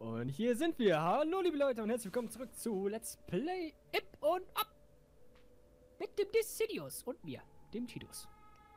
Und hier sind wir. Hallo liebe Leute und herzlich willkommen zurück zu Let's Play Ip und Up. Mit dem Decidius und mir, dem Tidus.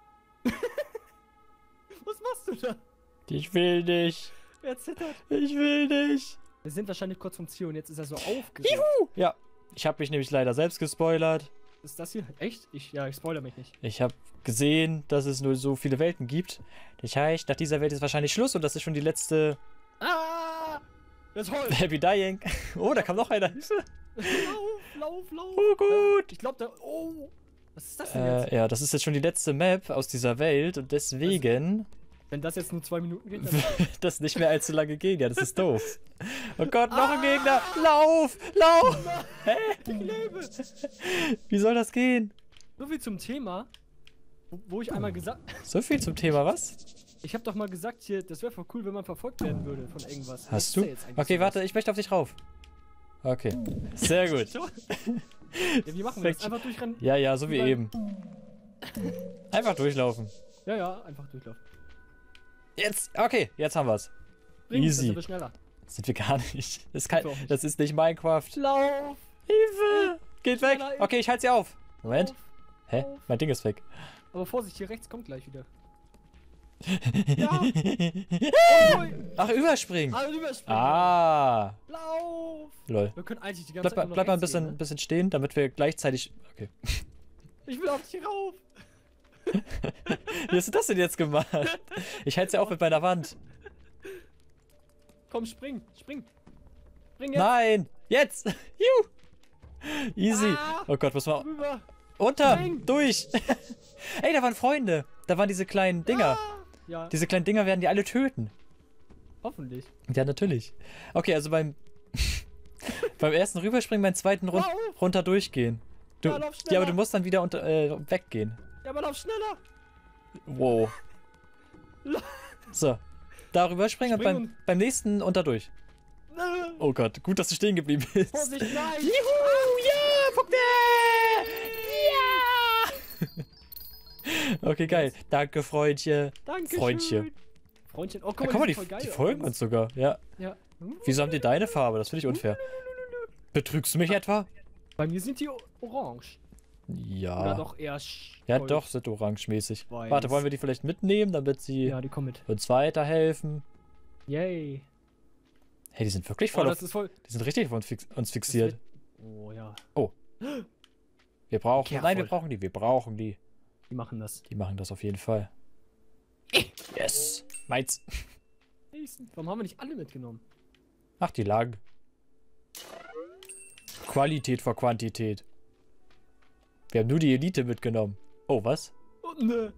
Was machst du da? Ich will nicht. Er zittert. Ich will nicht. Wir sind wahrscheinlich kurz vom Ziel und jetzt ist er so aufgeregt. Juhu! Ja, ich habe mich nämlich leider selbst gespoilert. Ist das hier? Echt? Ich spoilere mich nicht. Ich habe gesehen, dass es nur so viele Welten gibt. Das heißt, nach dieser Welt ist wahrscheinlich Schluss und das ist schon die letzte... Ah! Das ist Holz. Happy Dying. Oh, da kam noch einer. Hilfe. Lauf. Oh, gut. Ich glaube, da... Oh! Was ist das denn jetzt? Ja, das ist jetzt schon die letzte Map aus dieser Welt und deswegen... Wenn das jetzt nur 2 Minuten geht, dann... wird das nicht mehr allzu lange gehen. Ja, das ist doof. Oh Gott, noch ein Gegner. Lauf! Hä? Ich lebe! Wie soll das gehen? So viel zum Thema, wo ich einmal gesagt... So viel zum Thema, was? Ich habe doch mal gesagt hier, das wäre voll cool, wenn man verfolgt werden würde von irgendwas. Was Hast ist du? da jetzt eigentlich Okay, sowas? warte, ich möchte auf dich rauf. Okay, sehr gut. Ja, wie machen wir das? Einfach durchrennen? Ja, so wie Überall. eben. Einfach durchlaufen. Ja, einfach durchlaufen. Jetzt, okay, jetzt haben wir's. Bring, Easy. Das sind wir schneller. Sind wir gar nicht. Das, Sind wir auch nicht. das ist nicht Minecraft. Lauf! Hilfe! Geht weg! Schneller, Okay, ich halte sie auf. Moment. Lauf. Hä? Lauf. Mein Ding ist weg. Aber Vorsicht, hier rechts kommt gleich wieder. Ach, überspringen. Alle überspringen. Ah. Lauf! Lol. Wir können eigentlich die ganze Zeit nur Bleib mal ein rechts gehen, bisschen stehen, damit wir gleichzeitig... Okay. ne? Ich will auf dich rauf! Wie hast du das denn jetzt gemacht? Ich halte sie auf mit meiner Wand. Komm, spring! Spring jetzt! Nein! Jetzt! Juhu! Easy. Ah. Oh Gott, muss man... Rüber! Unter! Spring. Durch! Ey, da waren Freunde. Da waren diese kleinen Dinger. Ja, Diese kleinen Dinger werden die alle töten. hoffentlich. Ja, natürlich. Okay, also beim ersten rüberspringen, beim zweiten Lauf. runter durchgehen. Ja, lauf schneller. Ja, aber du musst dann wieder weggehen. Ja, aber lauf schneller! Wow. So. Da rüberspringen und Spring beim nächsten unter durch. Oh Gott, gut, dass du stehen geblieben bist. Vorsicht, nein! Juhu, ja, Punkte! Ja! Okay, geil. Danke, Freundchen. Danke. Freundchen. Freundchen. Oh, Ja, guck guck mal, die, sind voll die geil folgen uns sogar. Ja. Ja. Wieso haben die deine Farbe? Das finde ich unfair. Betrügst du mich etwa? Bei mir sind die orange. Oder Ja. doch eher Ja, gold. doch, sind orange-mäßig. Weiß. Warte, wollen wir die vielleicht mitnehmen, damit sie Ja, die kommen mit. uns weiterhelfen? Yay. Hey, die sind wirklich Oh, voll das ist voll... Die sind richtig auf uns fixiert. Oh, ja. Wir brauchen... Careful. Nein, wir brauchen die. Wir brauchen die. Die machen das. Die machen das auf jeden Fall. Yes! Meins. Warum haben wir nicht alle mitgenommen? Ach, die lagen. Qualität vor Quantität. Wir haben nur die Elite mitgenommen. Oh, was? Oh, ne.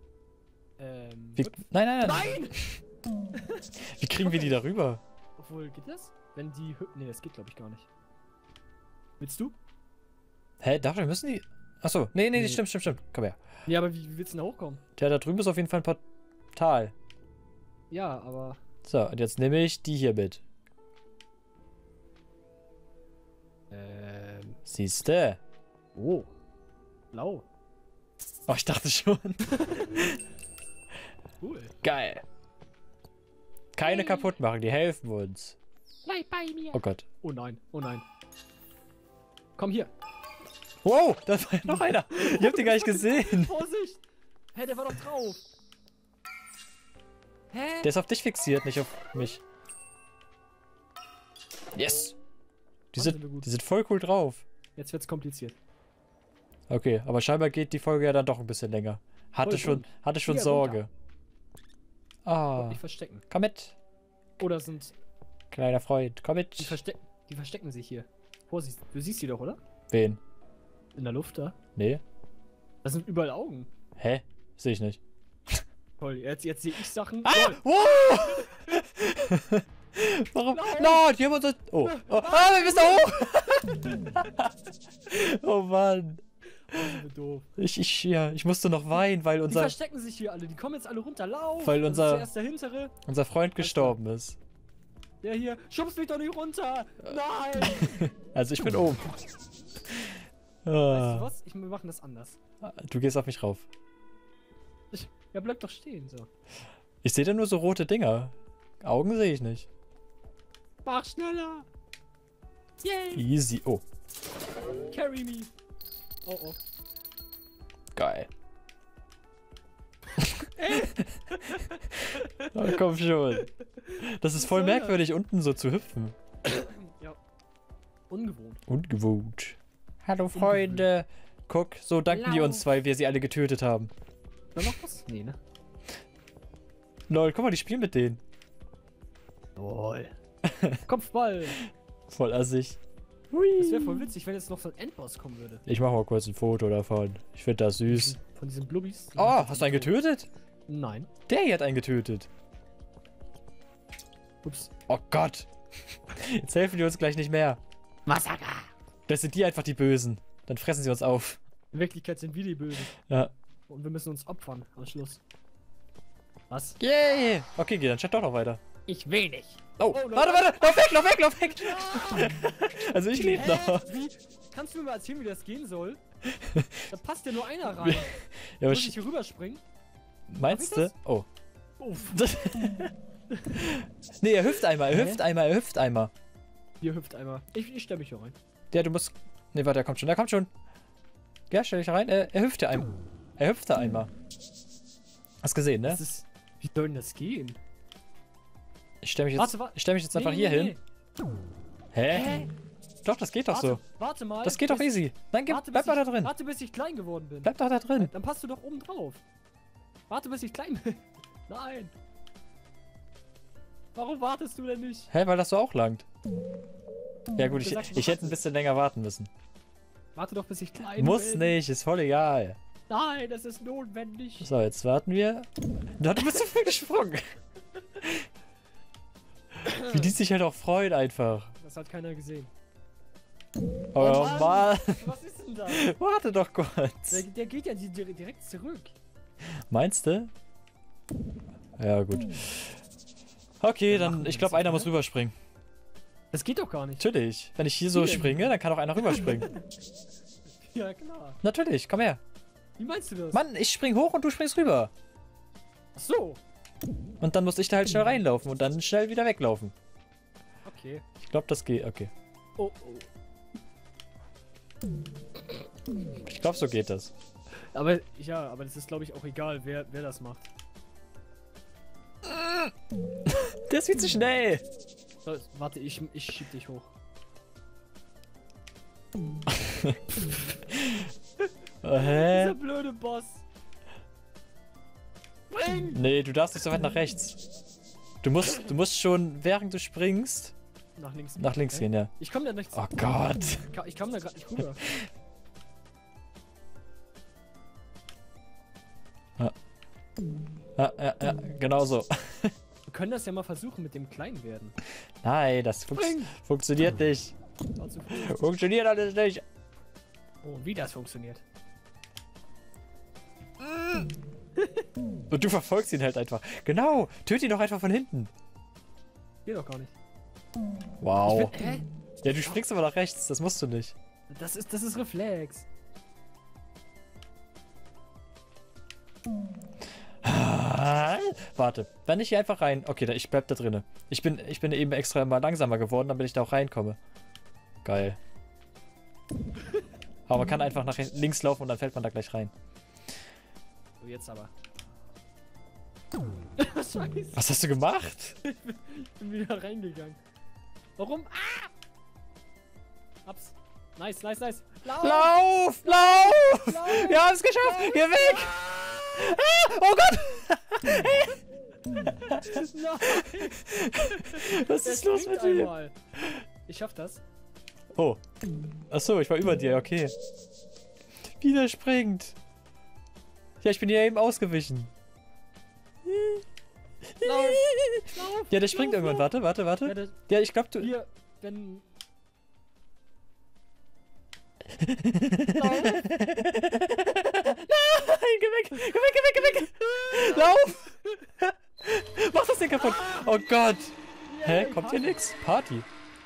Nein! Nein! Wie kriegen wir die da rüber? Obwohl, geht das? Wenn die... Ne, das geht glaube ich gar nicht. Willst du? Hä, dafür müssen die... Achso, nee, Nee. stimmt. Komm her. Ja, aber wie willst du denn da hochkommen? Ja, da drüben ist auf jeden Fall ein Portal. Ja, aber... So, und jetzt nehme ich die hier mit. Siehste? Oh. Blau. Oh, ich dachte schon. Cool. Geil. Keine kaputt machen, die helfen uns. Bleib bei mir. Oh Gott. Oh nein, oh nein. Komm hier. Wow, da war noch einer. Ich hab den gar nicht gesehen. Vorsicht! Hä, der war doch drauf. Hä? Der ist auf dich fixiert, nicht auf mich. Yes. Die Mann, sind wir gut. sind voll cool drauf. Jetzt wird's kompliziert. Okay, aber scheinbar geht die Folge ja dann doch ein bisschen länger. Hatte schon Hier, Sorge. Ah, Nicht verstecken. komm mit. Oder sind... Kleiner Freund, komm Die mit. verstecken sich hier. Vorsicht, du siehst die doch, oder? Wen? In der Luft da. Nee. Das sind überall Augen. Hä? Sehe ich nicht. Toll, jetzt sehe ich Sachen. Ah! Toll. Wow! Warum? No, die haben uns... Oh. Wir müssen da hoch! Oh Mann. Oh, sind wir doof. Ich musste noch weinen, weil Die verstecken sich hier alle. Die kommen jetzt alle runter. Lauf! Weil Das ist zuerst der hintere. unser Freund gestorben ist. Der hier. Schubst mich doch nicht runter! Nein! Also ich bin oben. Weißt du was? Wir machen das anders. Du gehst auf mich rauf. Ja, bleib doch stehen, so. Ich sehe da nur so rote Dinger. Augen sehe ich nicht. Mach schneller. Yay. Easy. Oh, Carry me. Oh, oh. geil. Oh, komm schon. Das ist voll soll das? merkwürdig, unten so zu hüpfen. Ja. Ungewohnt. Ungewohnt. Hallo Freunde. Guck, so danken die uns, weil wir sie alle getötet haben. War noch was? Nee, ne? Lol, guck mal, die spielen mit denen. Lol. Kopfball. Voll assig. Das wäre voll witzig, wenn jetzt noch so ein Endboss kommen würde. Ich mach mal kurz ein Foto davon. Ich finde das süß. Von diesen Blubbis. Oh, hast du einen getötet? Nein. Der hier hat einen getötet. Ups. Oh Gott. Jetzt helfen die uns gleich nicht mehr. Massaker. Das sind die einfach die Bösen. Dann fressen sie uns auf. In Wirklichkeit sind wir die Bösen. Ja. Und wir müssen uns opfern am Schluss. Was? Yay! Okay, geh dann chat doch noch weiter. Ich will nicht. Oh, Oh, warte, warte! Lauf weg, lauf weg, lauf weg! Also ich lebe Hä? noch. Wie? Kannst du mir mal erzählen, wie das gehen soll? Da passt ja nur einer rein. Ja, aber Muss ich hier rüberspringen? meinst Darf ich du? Oh. Uff. Nee, er hüpft einmal, er Hä? hüpft einmal, er hüpft einmal. Hier hüpft einmal. Ich stelle mich hier rein. Ja, du musst... Nee, warte, er kommt schon, er kommt schon. Ja, stell dich rein, er hüpft ja einmal. Er hüpft da einmal. Hast gesehen, ne? Das ist... Wie soll denn das gehen? Ich stell mich jetzt, Warte. ich stell mich jetzt einfach hier hin. Hä? Hä? Doch, das geht doch Warte, so. warte mal. Das geht doch easy. Nein, bleib mal da drin. Warte, bis ich klein geworden bin. Bleib doch da drin. Dann passt du doch oben drauf. Warte, bis ich klein bin. Nein. Warum wartest du denn nicht? Hä, weil das so auch langt. Ja gut, Du sagst, du ich hätte ein bisschen länger warten müssen. Warte doch, bis ich klein bin. Muss nicht, ist voll egal. Nein, das ist notwendig. So, jetzt warten wir. Na, du bist zu früh gesprungen. Wie die sich halt auch freuen einfach. Das hat keiner gesehen. Oh Mann. Mann. Was ist denn da? Warte doch kurz. Der geht ja direkt zurück. Meinst du? Ja, gut. Okay, Wir dann, machen ich das glaube, jetzt, einer oder? muss rüberspringen. Das geht doch gar nicht. Natürlich. Wenn ich hier so Wie denn? springe, dann kann auch einer rüberspringen. Ja, klar. Natürlich, komm her. Wie meinst du das? Mann, ich spring hoch und du springst rüber. Ach so. Und dann muss ich da halt schnell reinlaufen und dann schnell wieder weglaufen. Okay. Ich glaube, das geht. Okay. Oh, oh. Ich glaube, so geht das. Aber, ja, aber das ist, glaube ich, auch egal, wer das macht. Der ist viel zu schnell. So, warte, ich schieb dich hoch. Hä? Dieser blöde Boss. Spring! Nee, du darfst nicht so weit nach rechts. Du musst schon, während du springst, Nach links. gehen, ja. Ich komme da nicht Oh Gott. Ich komm da gerade nicht rüber. Ja, genau so. Wir können das ja mal versuchen mit dem Kleinwerden. Nein, das Spring! funktioniert nicht. War zu früh. Funktioniert alles nicht. Oh, wie das funktioniert. Und du verfolgst ihn halt einfach. Genau, töte ihn doch einfach von hinten. Geht doch gar nicht. Wow. Hä? Ja, du springst aber nach rechts, das musst du nicht. Das ist Reflex. Warte, wenn ich hier einfach rein... Okay, ich bleib da drinne. Ich bin eben extra mal langsamer geworden, damit ich da auch reinkomme. Geil. Aber man kann einfach nach links laufen und dann fällt man da gleich rein. So, jetzt aber. Scheiße. Was hast du gemacht? Ich bin wieder reingegangen. Warum? Ah! Hab's. Nice. Lauf! Lauf! Lauf! Wir haben es geschafft! Lauf! Geh weg! Ah, oh Gott! Nein! Was ist los mit dir? Einmal. Ich schaff das. Oh. Achso, ich war über dir, okay. Wieder springt. Ja, ich bin hier eben ausgewichen. Lauf! Ja, der springt irgendwann. Warte. Ja, das, Ja, ich glaube, du... hier, wenn... Nein, geh weg! Lauf! Mach das Ding kaputt! Oh Gott! Hä? Kommt hier nix? Party.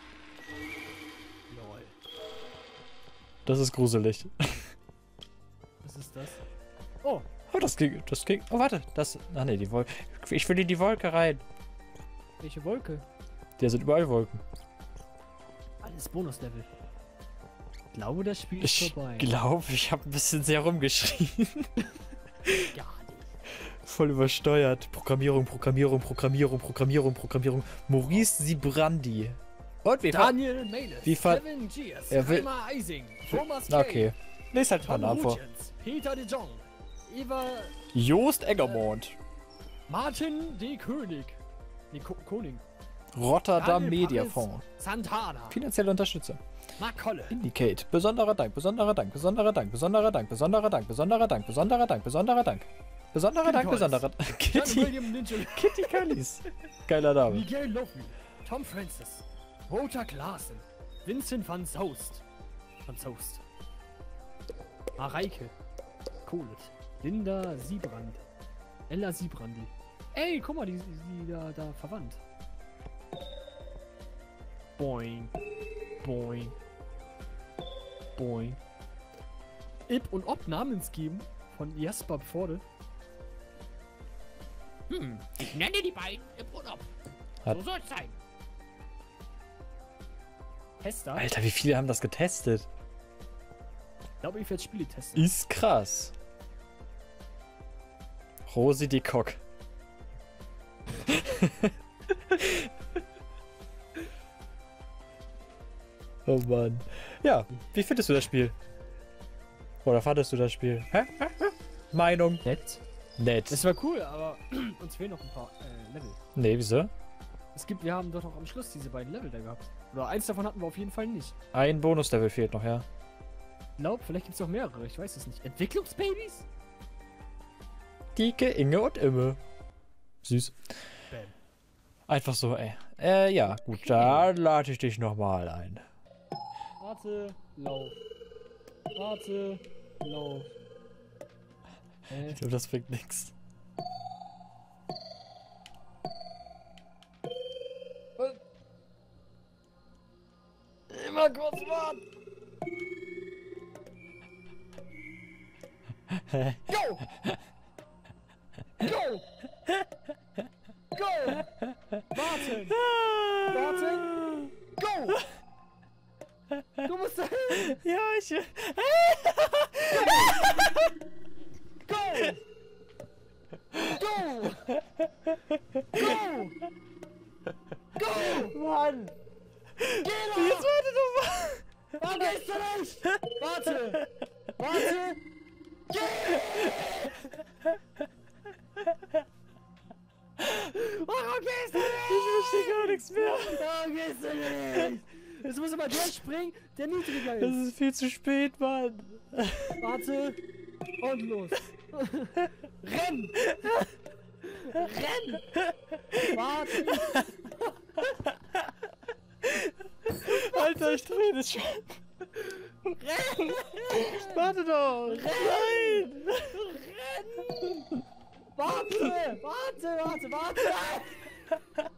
Lol. Das ist gruselig. Was ist das? Oh! Oh, das ging... Oh, warte. Das... Ach nee, die Wolke... Ich will in die Wolke rein. Welche Wolke? Der sind überall Wolken. Alles Bonuslevel. Ich glaube, das Spiel ist Ich vorbei. glaube, ich habe ein bisschen sehr rumgeschrien. Gar nicht. Voll übersteuert. Programmierung. Maurice Sibrandi. Und wie Daniel Meines, Wie fand- Kevin Giers, Er will- Reimer Eising, Thomas Okay. Lies halt mal Tom Namen vor. Hutjens, Peter de Jong, Eva, Joost Eggermond. Martin de König, Koning, Rotterdam Daniel Media Paris, Fonds. Santana, Finanzielle Unterstützer. Mark Kolle, Indicate. Besonderer Dank. Besonderer Dank. John William Ninja, Kitty Kallis. Geiler Name. Miguel Lofi, Tom Francis, Walter Klaassen, Vincent van Soest, Mareike, Kohlet, Linda Siebrand, Ella Siebrandl. Ey, guck mal, die da verwandt. Boing, boing, boing. Ip und Ob Namensgeben von Jasper Pforde. Ich nenne die beiden Ip und Ob. Hat- So soll's sein. Tester? Alter, wie viele haben das getestet? Ich glaube, ich werde Spiele testen. Ist krass. Rosi die Kock. Oh Mann. Ja, wie findest du das Spiel? Oder fandest du das Spiel? Hä? Meinung? Nett. Nett. Das war cool, aber uns fehlen noch ein paar Level. Nee, wieso? Wir haben doch noch am Schluss diese beiden Level da gehabt. Oder eins davon hatten wir auf jeden Fall nicht. Ein Bonuslevel fehlt noch, ja. Ich glaube, vielleicht gibt es noch mehrere, ich weiß es nicht. Entwicklungsbabys? Dike, Inge und Imme. Süß. Bam. Einfach so, ey. Ja, gut, dann lade ich dich nochmal ein. Warte, lauf. Warte, lauf. Ich glaube, das bringt nix. Immer kurz warten. Go! Go! Go! Warten! Warten! Go! Du musst dahin! Ja, ich... Go! Go! Go! Go! Mann! Geh doch! Jetzt warte doch mal! Warum gehst du nicht? Warte! Warte! Warum gehst du nicht? Ich verstehe gar nichts mehr. Warum gehst du nicht? Jetzt muss aber der springen, der niedriger Das ist. ist viel zu spät, Mann. Warte. Und los. Renn! Renn! Warte! Alter, ich drehe das schon. Renn! Warte doch. Nein! Renn! Warte! Warte! Warte! Warte!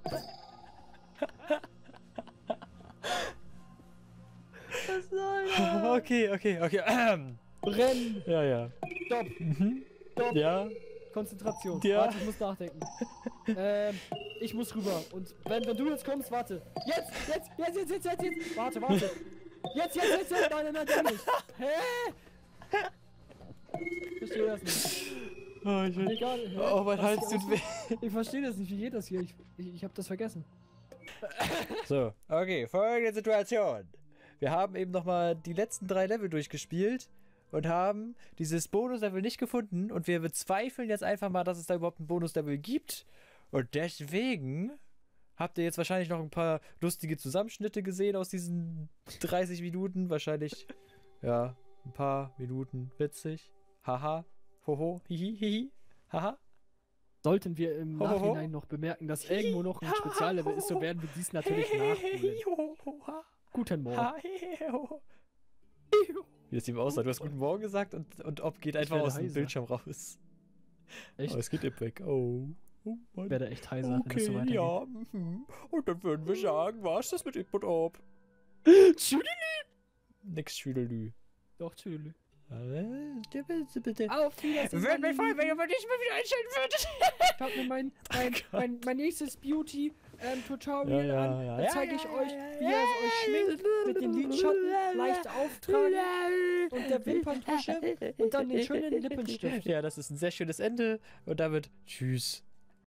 Was soll Okay. Renn! Ja. Stopp! Stopp! Ja. Konzentration. Ja. Warte, ich muss nachdenken. Ich muss rüber. Und wenn du jetzt kommst, warte. Jetzt! Warte. Jetzt! Nein, der nicht. Hä? Ich verstehe das nicht. Oh, Egal. Hä? Oh, mein Was Hals ist tut weh. Ich verstehe das nicht. Wie geht das hier? Ich hab das vergessen. So, okay, folgende Situation. Wir haben eben nochmal die letzten 3 Level durchgespielt und haben dieses Bonuslevel nicht gefunden und wir bezweifeln jetzt einfach mal, dass es da überhaupt ein Bonuslevel gibt. Und deswegen habt ihr jetzt wahrscheinlich noch ein paar lustige Zusammenschnitte gesehen aus diesen 30 Minuten. Wahrscheinlich, ja, ein paar Minuten witzig. Haha, hoho, hihi, haha. Sollten wir im Hohoho. Nachhinein noch bemerken, dass irgendwo noch ein Speziallevel ist, so werden wir dies natürlich nachholen. Guten Morgen. Wie es ihm aussah. Du hast Guten Morgen gesagt und Ob geht einfach werde aus dem heiser. Bildschirm raus. Echt? Oh, es geht Ip weg. Oh. Oh Ich Mann. werde echt heiser, wenn das so Okay, weitergeht. ja. Und dann würden wir sagen, war's das mit Ip und Ob? Tschüdelü. Nix Schüdelü. Doch, tschüdelü. Bitte. Auf Wiedersehen. Würde mich freuen, wenn ihr Lieben. mal nicht mal wieder einstellen würdet. Ich habe mir mein nächstes Beauty-Tutorial Ja, an. ja, Da ja, zeige ich ja, euch, ja, wie ihr euch schminkt, mit dem Lidschatten leicht auftragen und der Wimperntusche und dann den schönen Lippenstift. Ja, das ist ein sehr schönes Ende und damit tschüss.